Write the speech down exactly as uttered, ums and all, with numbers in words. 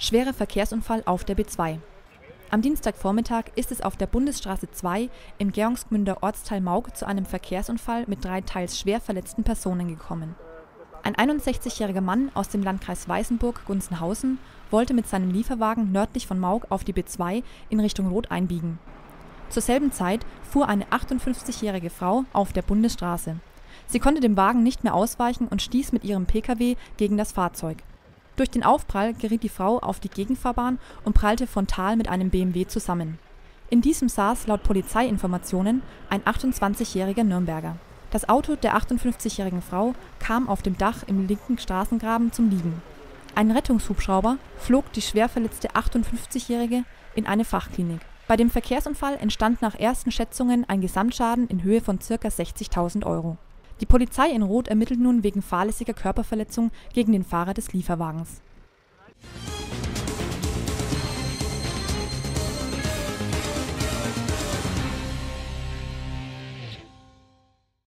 Schwerer Verkehrsunfall auf der B zwei. Am Dienstagvormittag ist es auf der Bundesstraße zwei im Gärungsgmünder Ortsteil Maug zu einem Verkehrsunfall mit drei teils schwer verletzten Personen gekommen. Ein einundsechzigjähriger Mann aus dem Landkreis Weißenburg-Gunzenhausen wollte mit seinem Lieferwagen nördlich von Maug auf die B zwei in Richtung Roth einbiegen. Zur selben Zeit fuhr eine achtundfünfzigjährige Frau auf der Bundesstraße. Sie konnte dem Wagen nicht mehr ausweichen und stieß mit ihrem Pkw gegen das Fahrzeug. Durch den Aufprall geriet die Frau auf die Gegenfahrbahn und prallte frontal mit einem B M W zusammen. In diesem saß laut Polizeiinformationen ein achtundzwanzigjähriger Nürnberger. Das Auto der achtundfünfzigjährigen Frau kam auf dem Dach im linken Straßengraben zum Liegen. Ein Rettungshubschrauber flog die schwer verletzte achtundfünfzigjährige in eine Fachklinik. Bei dem Verkehrsunfall entstand nach ersten Schätzungen ein Gesamtschaden in Höhe von ca. sechzigtausend Euro. Die Polizei in Roth ermittelt nun wegen fahrlässiger Körperverletzung gegen den Fahrer des Lieferwagens.